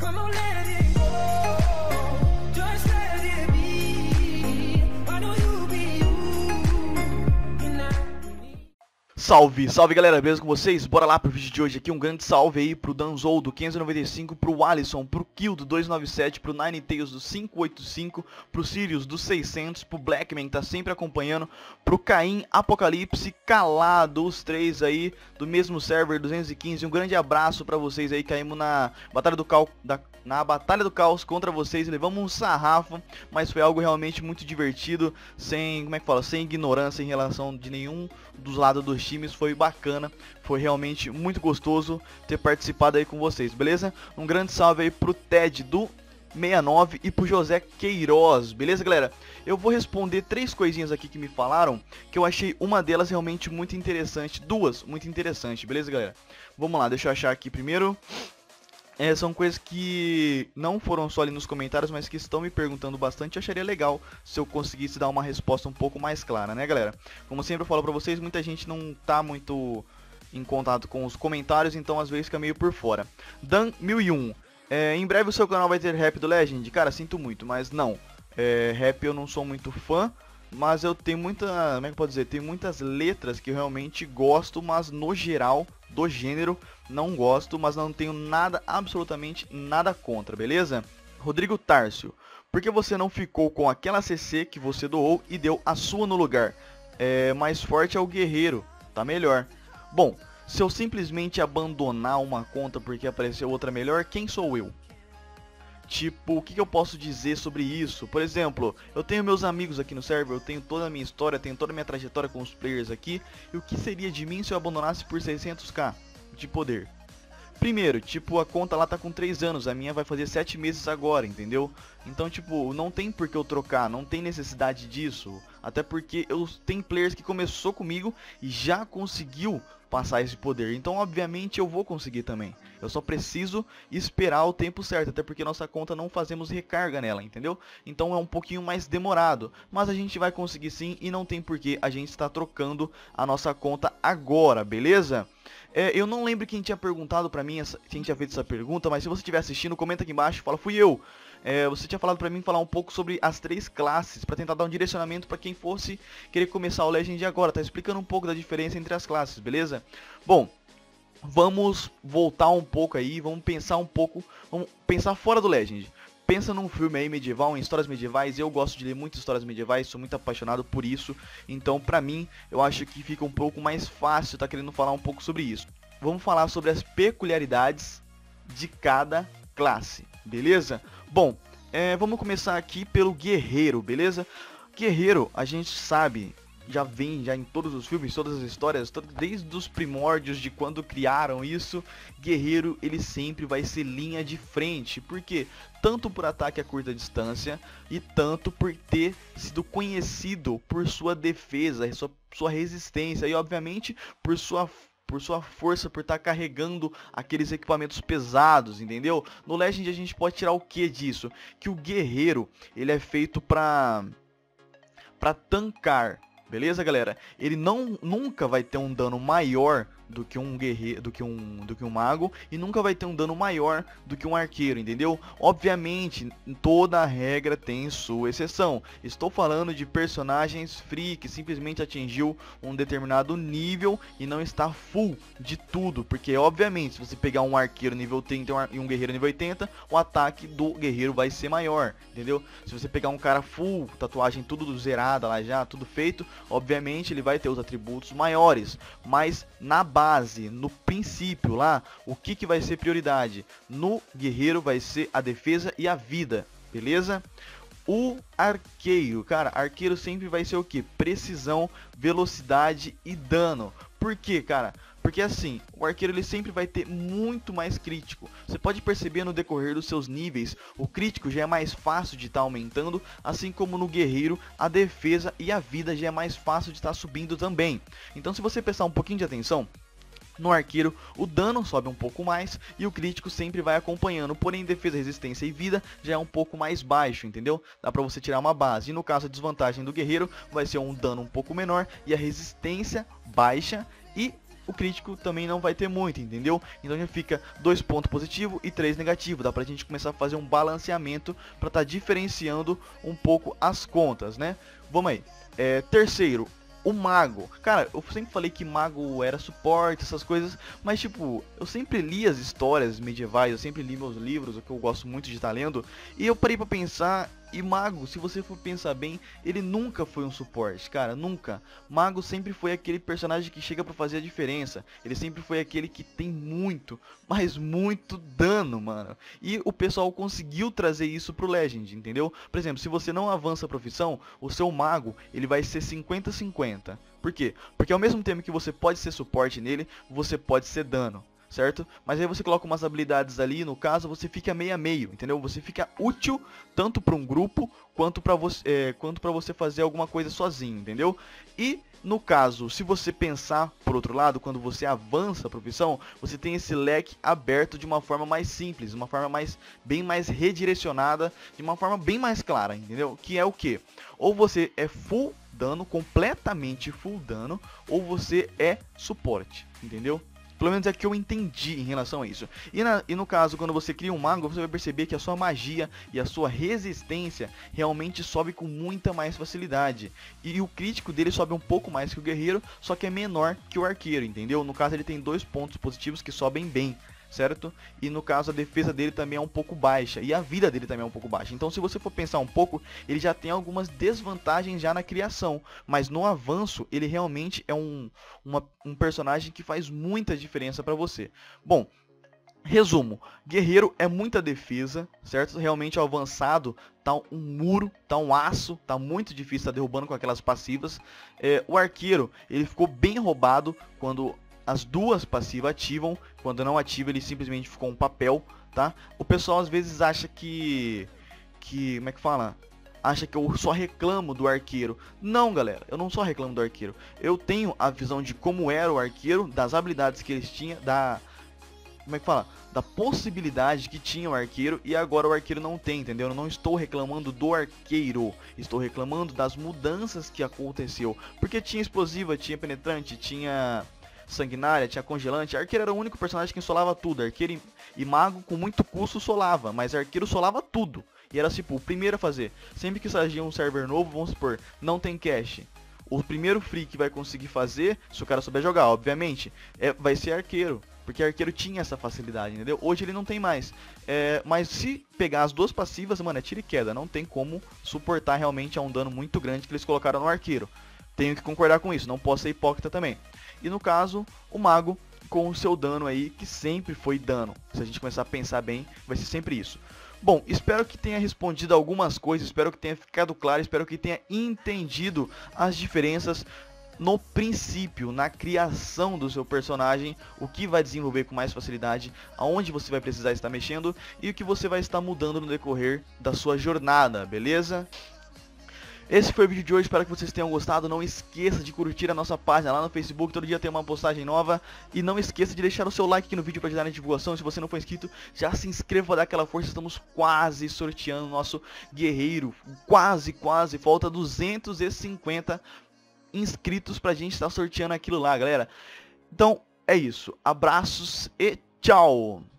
Come on, let it go. Just let it be. I know you'll be you. And Salve, salve galera, beleza com vocês? Bora lá pro vídeo de hoje aqui, um grande salve aí pro Danzou do 595, pro Alisson, pro Kill do 297, pro Ninetales do 585, pro Sirius do 600, pro Blackman que tá sempre acompanhando, pro Caim, Apocalipse, Calado, os três aí do mesmo server 215, um grande abraço pra vocês aí, caímos na Batalha do Caos contra vocês, levamos um sarrafo, mas foi algo realmente muito divertido, sem, como é que fala, sem ignorância em relação de nenhum dos lados dos times, foi bacana, foi realmente muito gostoso ter participado aí com vocês, beleza? Um grande salve aí pro Ted do 69 e pro José Queiroz, beleza galera? Eu vou responder três coisinhas aqui que me falaram, que eu achei uma delas realmente muito interessante, duas muito interessantes, beleza galera? Vamos lá, deixa eu achar aqui primeiro. São coisas que não foram só ali nos comentários, mas que estão me perguntando bastante. Eu acharia legal se eu conseguisse dar uma resposta um pouco mais clara, né, galera? Como sempre eu falo pra vocês, muita gente não tá muito em contato com os comentários, então às vezes fica meio por fora. Dan1001, em breve o seu canal vai ter rap do Legend? Cara, sinto muito, mas não. Rap eu não sou muito fã, mas eu tenho muita, como é que eu posso dizer? Tem muitas letras que eu realmente gosto, mas no geral, do gênero, não gosto, mas não tenho nada, absolutamente nada contra, beleza? Rodrigo Tárcio, por que você não ficou com aquela CC que você doou e deu a sua no lugar? Mais forte é o guerreiro, tá melhor. Bom, se eu simplesmente abandonar uma conta porque apareceu outra melhor, quem sou eu? Tipo, o que eu posso dizer sobre isso? Por exemplo, eu tenho meus amigos aqui no server, eu tenho toda a minha história, tenho toda a minha trajetória com os players aqui. E o que seria de mim se eu abandonasse por 600k de poder? Primeiro, tipo, a conta lá tá com 3 anos, a minha vai fazer 7 meses agora, entendeu? Então, tipo, não tem por que eu trocar, não tem necessidade disso. Até porque tem players que começou comigo e já conseguiu passar esse poder. Então, obviamente, eu vou conseguir também. Eu só preciso esperar o tempo certo, até porque nossa conta não fazemos recarga nela, entendeu? Então é um pouquinho mais demorado, mas a gente vai conseguir sim e não tem por que a gente estar trocando a nossa conta agora, beleza? Eu não lembro quem tinha perguntado pra mim, quem tinha feito essa pergunta, mas se você estiver assistindo, comenta aqui embaixo, fala, fui eu. Você tinha falado pra mim falar um pouco sobre as 3 classes, pra tentar dar um direcionamento pra quem fosse querer começar o Legend agora, tá explicando um pouco da diferença entre as classes, beleza? Bom, vamos voltar um pouco aí, vamos pensar um pouco, vamos pensar fora do Legend. Pensa num filme aí medieval, em histórias medievais. Eu gosto de ler muitas histórias medievais, sou muito apaixonado por isso. Então, pra mim, eu acho que fica um pouco mais fácil tá querendo falar um pouco sobre isso. Vamos falar sobre as peculiaridades de cada classe, beleza? Bom, vamos começar aqui pelo guerreiro, beleza? Guerreiro, a gente sabe, já vem em todos os filmes, todas as histórias, desde os primórdios de quando criaram isso, guerreiro ele sempre vai ser linha de frente, porque tanto por ataque a curta distância e tanto por ter sido conhecido por sua defesa, sua resistência e obviamente por sua força, por estar carregando aqueles equipamentos pesados, entendeu? No Legend a gente pode tirar o que disso? Que o guerreiro ele é feito pra tancar. Beleza, galera? Ele nunca vai ter um dano maior do que um guerreiro, do que um mago, e nunca vai ter um dano maior do que um arqueiro, entendeu? Obviamente, toda regra tem sua exceção. Estou falando de personagens free que simplesmente atingiu um determinado nível e não está full de tudo, porque obviamente, se você pegar um arqueiro nível 30 e um guerreiro nível 80, o ataque do guerreiro vai ser maior, entendeu? Se você pegar um cara full, tatuagem tudo zerada lá já, tudo feito, obviamente ele vai ter os atributos maiores, mas na base, no princípio lá, o que vai ser prioridade? No guerreiro vai ser a defesa e a vida, beleza? O arqueiro, cara, arqueiro sempre vai ser o que? Precisão, velocidade e dano. Por quê, cara? Porque assim, o arqueiro ele sempre vai ter muito mais crítico. Você pode perceber no decorrer dos seus níveis, o crítico já é mais fácil de estar aumentando, assim como no guerreiro, a defesa e a vida já é mais fácil de estar subindo também. Então se você prestar um pouquinho de atenção, no arqueiro o dano sobe um pouco mais e o crítico sempre vai acompanhando, porém defesa, resistência e vida já é um pouco mais baixo, entendeu? Dá pra você tirar uma base, e no caso a desvantagem do guerreiro vai ser um dano um pouco menor e a resistência baixa e o crítico também não vai ter muito, entendeu? Então já fica 2 pontos positivo e 3 negativo. Dá pra gente começar a fazer um balanceamento pra tá diferenciando um pouco as contas, né? Vamos aí. Terceiro, o mago. Cara, eu sempre falei que mago era suporte, essas coisas, mas tipo, eu sempre li as histórias medievais, eu sempre li meus livros, o que eu gosto muito de estar lendo, e eu parei pra pensar, e mago, se você for pensar bem, ele nunca foi um suporte, cara, nunca. Mago sempre foi aquele personagem que chega pra fazer a diferença, ele sempre foi aquele que tem muito, mas muito dano, mano. E o pessoal conseguiu trazer isso pro Legend, entendeu? Por exemplo, se você não avança a profissão, o seu mago, ele vai ser 50-50. Por quê? Porque ao mesmo tempo que você pode ser suporte nele, você pode ser dano, certo? Mas aí você coloca umas habilidades ali, no caso, você fica meio a meio, entendeu? Você fica útil tanto para um grupo quanto para você fazer alguma coisa sozinho, entendeu? E no caso, se você pensar por outro lado, quando você avança a profissão, você tem esse leque aberto de uma forma mais simples, uma forma bem mais redirecionada, de uma forma bem mais clara, entendeu? Que é o que? Ou você é full dano, completamente full dano, ou você é suporte, entendeu? Pelo menos é que eu entendi em relação a isso. E no caso, quando você cria um mago, você vai perceber que a sua magia e a sua resistência realmente sobe com muita mais facilidade. E o crítico dele sobe um pouco mais que o guerreiro, só que é menor que o arqueiro, entendeu? No caso, ele tem 2 pontos positivos que sobem bem, certo? E no caso a defesa dele também é um pouco baixa, e a vida dele também é um pouco baixa. Então se você for pensar um pouco, ele já tem algumas desvantagens já na criação, mas no avanço ele realmente é um personagem que faz muita diferença pra você. Bom, resumo, guerreiro é muita defesa, certo? Realmente o avançado tá um muro, tá um aço, tá muito difícil, tá derrubando com aquelas passivas. O arqueiro, ele ficou bem roubado quando as 2 passivas ativam, quando não ativa ele simplesmente ficou um papel, tá? O pessoal às vezes acha que como é que fala? Acha que eu só reclamo do arqueiro. Não, galera, eu não só reclamo do arqueiro. Eu tenho a visão de como era o arqueiro, das habilidades que eles tinham, como é que fala? Da possibilidade que tinha o arqueiro, e agora o arqueiro não tem, entendeu? Eu não estou reclamando do arqueiro, estou reclamando das mudanças que aconteceu. Porque tinha explosiva, tinha penetrante, tinha sanguinária, tinha congelante. Arqueiro era o único personagem que solava tudo. Arqueiro e mago com muito custo solava, mas arqueiro solava tudo. E era tipo, o primeiro a fazer. Sempre que surgia um server novo, vamos supor, não tem cache. O primeiro free que vai conseguir fazer, se o cara souber jogar, obviamente, vai ser arqueiro. Porque arqueiro tinha essa facilidade, entendeu? Hoje ele não tem mais. Mas se pegar as 2 passivas, mano, é tiro e queda. Não tem como suportar realmente a um dano muito grande que eles colocaram no arqueiro. Tenho que concordar com isso, não posso ser hipócrita também. E no caso, o mago com o seu dano aí, que sempre foi dano. Se a gente começar a pensar bem, vai ser sempre isso. Bom, espero que tenha respondido algumas coisas, espero que tenha ficado claro, espero que tenha entendido as diferenças no princípio, na criação do seu personagem, o que vai desenvolver com mais facilidade, aonde você vai precisar estar mexendo e o que você vai estar mudando no decorrer da sua jornada, beleza? Esse foi o vídeo de hoje, espero que vocês tenham gostado. Não esqueça de curtir a nossa página lá no Facebook, todo dia tem uma postagem nova. E não esqueça de deixar o seu like aqui no vídeo para ajudar na divulgação. Se você não for inscrito, já se inscreva para dar aquela força. Estamos quase sorteando o nosso guerreiro. Quase, falta 250 inscritos pra gente estar sorteando aquilo lá, galera. Então, é isso. Abraços e tchau!